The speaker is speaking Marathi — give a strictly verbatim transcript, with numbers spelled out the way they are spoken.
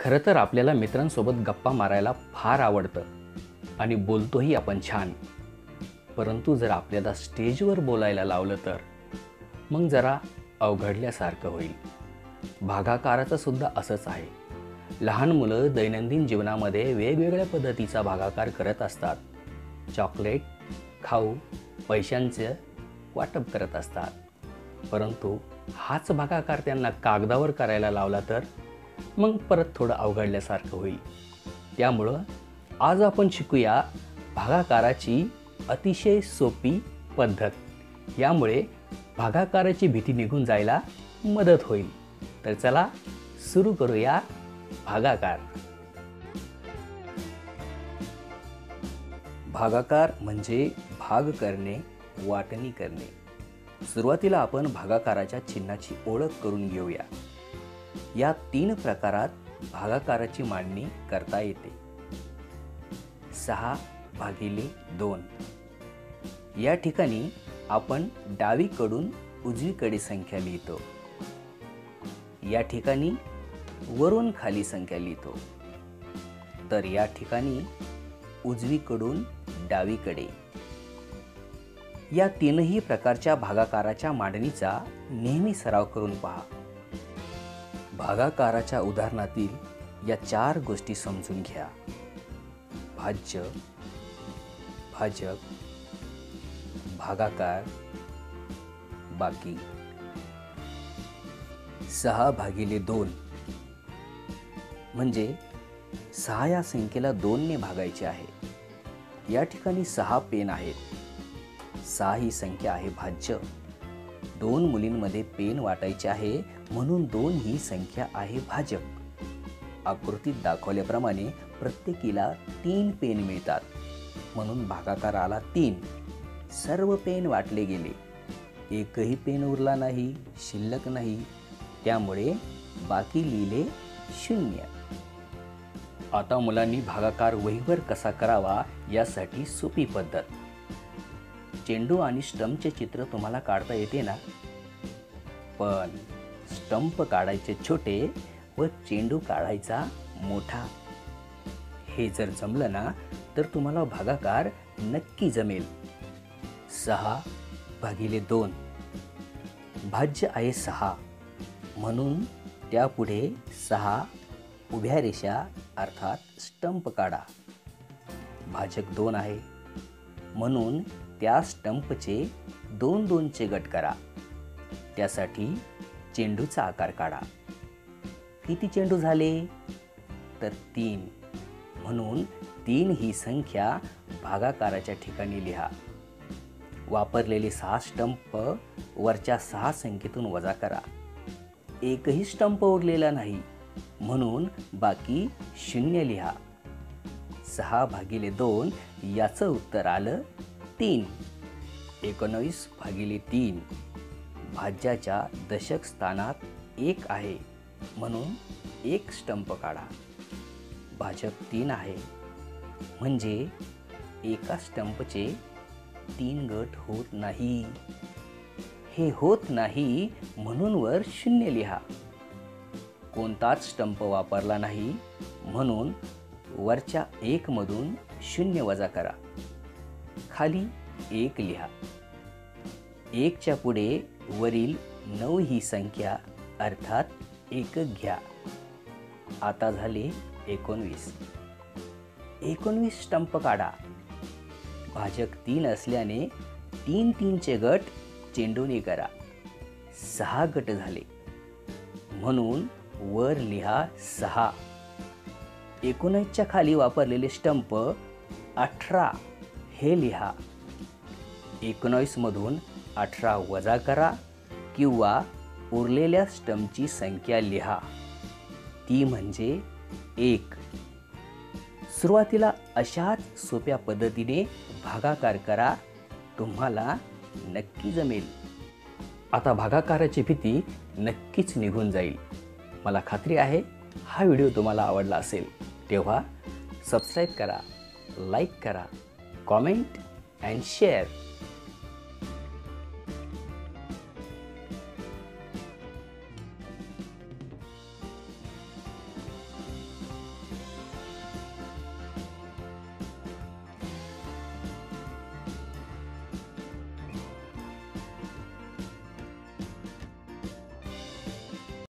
खरं तर आपल्याला मित्रांसोबत गप्पा मारायला फार आवडतं आणि बोलतोही आपण छान. परंतु जर आपल्याला स्टेजवर बोलायला लावलं तर मग जरा अवघडल्यासारखं होईल. भागाकाराचं सुद्धा असंच आहे. लहान मुलं दैनंदिन जीवनामध्ये वेगवेगळ्या पद्धतीचा भागाकार करत असतात. चॉकलेट, खाऊ, पैशांचं वाटप करत असतात. परंतु हाच भागाकार त्यांना कागदावर करायला लावला तर मग परत थोडं अवघडल्यासारखं होईल. त्यामुळं आज आपण शिकूया भागाकाराची अतिशय सोपी पद्धत. यामुळे भागाकाराची भीती निघून जायला मदत होईल. तर चला सुरू करूया भागाकार. भागाकार म्हणजे भाग करणे, वाटणी करणे. सुरुवातीला आपण भागाकाराच्या चिन्हाची ओळख करून घेऊया. या तीन प्रकारात भागाकाराची मांडणी करता येते. सहा भागिले दोन. या ठिकाणी आपण डावीकडून उजवीकडे संख्या लिहितो. या ठिकाणी वरून खाली संख्या लिहितो. तर या ठिकाणी उजवीकडून डावीकडे. या तीनही प्रकारच्या भागाकाराच्या मांडणीचा नेहमी सराव करून पहा. भागाकाराच्या उदाहरणातील या चार गोष्टी समजून घ्या. भाज्य, भाजक, भागाकार, बाकी. सहा भागिले दोन म्हणजे सहा या संख्येला दोनने भागायचे आहे. या ठिकाणी सहा पेन आहेत. सहा ही संख्या आहे भाज्य. दोन मुलींमध्ये पेन वाटायचे आहे म्हणून दोन ही संख्या आहे भाजक. आकृतीत दाखवल्याप्रमाणे प्रत्येकीला तीन पेन मिळतात म्हणून भागाकार आला तीन. सर्व पेन वाटले गेले. एकही पेन उरला नाही, शिल्लक नाही. त्यामुळे बाकी लिहिले शून्य. आता मुलांनी भागाकार वहीवर कसा करावा यासाठी सोपी पद्धत. चेंडू आणि स्टंपचे चित्र तुम्हाला काढता येते ना? पण स्टंप काढायचे छोटे व चेंडू काढायचा मोठा. हे जर जमलं ना तर तुम्हाला भागाकार नक्की जमेल. सहा भागिले दोन. भाज्य आहे सहा म्हणून त्यापुढे सहा उभ्या रेषा अर्थात स्टंप काढा. भाजक दोन आहे म्हणून त्या स्टंपचे दोन दोनचे गट करा. त्यासाठी चेंडूचा आकार काढा. किती चेंडू झाले? तर तीन. म्हणून तीन ही संख्या भागाकाराच्या ठिकाणी लिहा. वापरलेले सहा स्टंप वरच्या सहा संख्येतून वजा करा. एकही स्टंप उरलेला नाही म्हणून बाकी शून्य लिहा. सहा भागिले दोन याचं उत्तर आलं तीन. एकोणवीस भागिले तीन. भाज्याच्या दशक स्थानात एक आहे म्हणून एक स्टंप काढा. भाजक तीन आहे म्हणजे एका स्टंपचे तीन गट होत नाही. हे होत नाही म्हणून वर शून्य लिहा. कोणताच स्टंप वापरला नाही म्हणून वरच्या एक मधून शून्य वजा करा. खाली एक लिहा. एकच्या पुढे वरील नऊ ही संख्या अर्थात एकक घ्या. आता झाले एकोणवीस. एकोणवीस स्टंप काढा. भाजक तीन असल्याने तीन तीनचे गट चेंडूने करा. सहा गट झाले म्हणून वर लिहा सहा. एकोणीसच्या खाली वापरलेले स्टंप अठरा हे लिहा. एकोणीस मधून अठरा वजा करा किंवा उरलेल्या स्टंपची संख्या लिहा. ती म्हणजे एक. सुरुवातीला अशाच सोप्या पद्धतीने भागाकार करा. तुम्हाला नक्की जमेल. आता भागाकाराची भीती नक्कीच निघून जाईल. मला खात्री आहे हा व्हिडिओ तुम्हाला आवडला असेल. तेव्हा सबस्क्राईब करा, लाईक करा, कॉमेंट अँड शेअर.